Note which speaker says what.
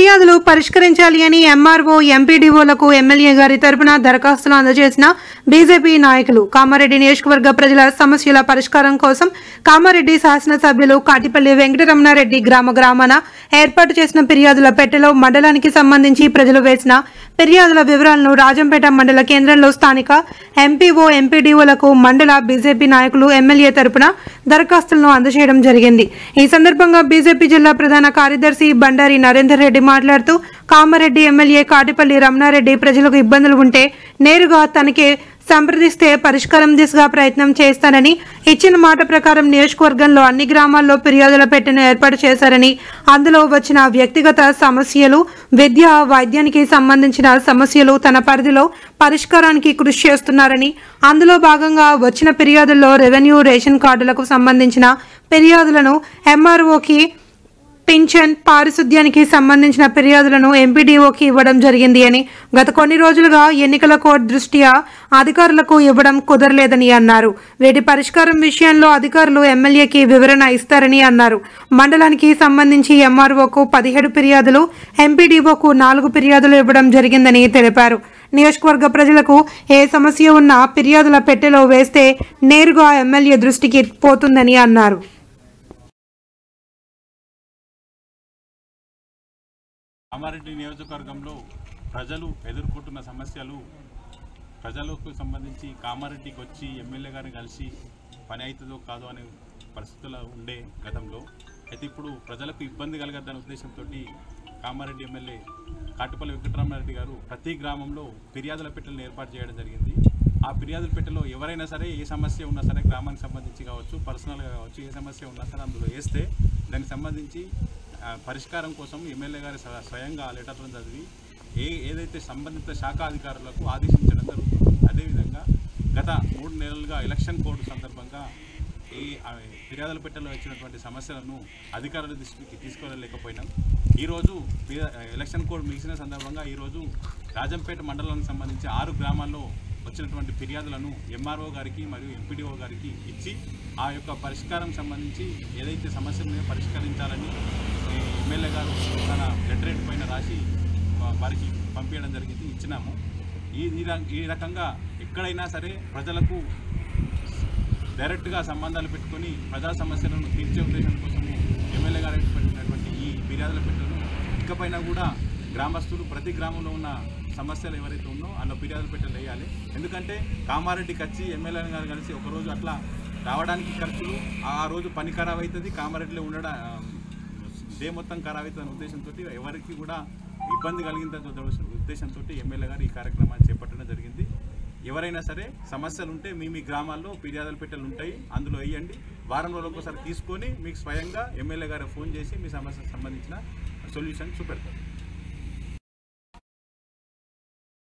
Speaker 1: ఫిర్యాదులు పరిష్కరించాలి అని ఎంఆర్ఓ ఎంపీడీఓలకు ఎమ్మెల్యే గారి తరపున దరఖాస్తులు అందజేసిన బీజేపీ నాయకులు. కామారెడ్డి నియోజకవర్గ ప్రజల సమస్యల పరిష్కారం కోసం కామారెడ్డి శాసనసభ్యులు కాటిపల్లి వెంకటరమణారెడ్డి గ్రామాన ఏర్పాటు చేసిన ఫిర్యాదుల పెట్టెలో మండలానికి సంబంధించి ప్రజలు వేసిన ఫిర్యాదుల వివరాలను రాజంపేట మండల కేంద్రంలో స్థానిక ఎంపీఓ ఎంపీడీఓలకు మండల బీజేపీ నాయకులు ఎమ్మెల్యే తరపున దరఖాస్తులను అందజేయడం జరిగింది. ఈ సందర్భంగా బీజేపీ జిల్లా ప్రధాన కార్యదర్శి బండారి నరేందర్ రెడ్డి మాట్లాడుతూ కామారెడ్డి ఎమ్మెల్యే కాటిపల్లి రమణారెడ్డి ప్రజలకు ఇబ్బందులు ఉంటే నేరుగా తనకే సంప్రదిస్తే పరిష్కారం దిశగా ప్రయత్నం చేస్తానని, ఇచ్చిన మాట ప్రకారం నియోజకవర్గంలో అన్ని గ్రామాల్లో ఫిర్యాదుల పెట్టెను ఏర్పాటు చేశారని, అందులో వచ్చిన వ్యక్తిగత సమస్యలు, విద్య వైద్యానికి సంబంధించిన సమస్యలు తన పరిధిలో పరిష్కారానికి కృషి చేస్తున్నారని, అందులో భాగంగా వచ్చిన ఫిర్యాదుల్లో రెవెన్యూ రేషన్ కార్డులకు సంబంధించిన ఫిర్యాదులను ఎంఆర్ఓకి, పింఛన్, పారిశుద్ధ్యానికి సంబంధించిన ఫిర్యాదులను ఎంపీడీఓకి ఇవ్వడం జరిగింది అని, గత కొన్ని రోజులుగా ఎన్నికల కోడ్ దృష్ట్యా అధికారులకు ఇవ్వడం కుదరలేదని అన్నారు. వీటి పరిష్కారం విషయంలో అధికారులు ఎమ్మెల్యేకి వివరణ ఇస్తారని అన్నారు. మండలానికి సంబంధించి ఎంఆర్ఓకు 17 ఫిర్యాదులు, ఎంపీడీఓకు 4 ఫిర్యాదులు ఇవ్వడం జరిగిందని తెలిపారు. నియోజకవర్గ ప్రజలకు ఏ సమస్య ఉన్నా ఫిర్యాదుల పెట్టెలో వేస్తే నేరుగా ఎమ్మెల్యే దృష్టికి పోతుందని అన్నారు.
Speaker 2: కామారెడ్డి నియోజకవర్గంలో ప్రజలు ఎదుర్కొంటున్న సమస్యలు, ప్రజలకు సంబంధించి కామారెడ్డికి వచ్చి ఎమ్మెల్యే గారిని కలిసి పని అవుతుందో కాదో అనే పరిస్థితులు ఉండే గతంలో. అయితే ఇప్పుడు ప్రజలకు ఇబ్బంది కలగద్దనే ఉద్దేశంతో కామారెడ్డి ఎమ్మెల్యే కాటిపల్లి వెంకటరమణారెడ్డి గారు ప్రతి గ్రామంలో ఫిర్యాదుల పెట్టెలను ఏర్పాటు చేయడం జరిగింది. ఆ ఫిర్యాదుల పెట్టెలో ఎవరైనా సరే ఏ సమస్య ఉన్నా సరే, గ్రామానికి సంబంధించి కావచ్చు, పర్సనల్గా కావచ్చు, ఏ సమస్య ఉన్నా సరే అందులో వేస్తే దానికి సంబంధించి పరిష్కారం కోసం ఎమ్మెల్యే గారు స్వయంగా లెటర్లను చదివి ఏదైతే సంబంధిత శాఖ అధికారులకు ఆదేశించడం జరుగుతుంది. అదేవిధంగా గత 3 నెలలుగా ఎలక్షన్ కోడ్ సందర్భంగా ఈ ఫిర్యాదుల పెట్టెలో వచ్చినటువంటి సమస్యలను అధికారుల దృష్టికి తీసుకెళ్ళలేకపోయినాం. ఈరోజు ఎలక్షన్ కోడ్ ముగిసిన సందర్భంగా ఈరోజు రాజంపేట మండలానికి సంబంధించి 6 గ్రామాల్లో వచ్చినటువంటి ఫిర్యాదులను ఎంఆర్ఓ గారికి మరియు ఎంపీడీఓ గారికి ఇచ్చి ఆ యొక్క పరిష్కారం సంబంధించి ఏదైతే సమస్యలను పరిష్కరించాలని ఎమ్మెల్యే గారు తన లెటరేట్ పైన రాసి వారికి పంపించడం జరిగింది, ఇచ్చినాము. ఈ రకంగా ఎక్కడైనా సరే ప్రజలకు డైరెక్ట్గా సంబంధాలు పెట్టుకొని ప్రజా సమస్యలను తీర్చే ఉద్దేశం కోసము ఎమ్మెల్యే గారు పెట్టినటువంటి ఈ ఫిర్యాదుల పెట్టెను ఇకపైన కూడా గ్రామస్తులు ప్రతి గ్రామంలో ఉన్న సమస్యలు ఎవరైతే ఉన్నో అందులో ఫిర్యాదులు పెట్టెలు వేయాలి. ఎందుకంటే కామారెడ్డికి వచ్చి ఎమ్మెల్యే గారు కలిసి ఒకరోజు అట్లా రావడానికి ఖర్చులు, ఆ రోజు పని ఖరాబ్ అవుతుంది, కామారెడ్డిలో ఉండడం డే మొత్తం ఖరాబ్ అవుతుందనే ఉద్దేశంతో ఎవరికి కూడా ఇబ్బంది కలిగిందనే ఉద్దేశంతో ఎమ్మెల్యే గారు ఈ కార్యక్రమాన్ని చేపట్టడం జరిగింది. ఎవరైనా సరే సమస్యలు ఉంటే మీ గ్రామాల్లో ఫిర్యాదుల పెట్టెలు ఉంటాయి, అందులో వేయండి. వారం రోజులకు ఒకసారి తీసుకొని మీకు స్వయంగా ఎమ్మెల్యే గారు ఫోన్ చేసి మీ సమస్యకు సంబంధించిన సొల్యూషన్ చూపెడతారు.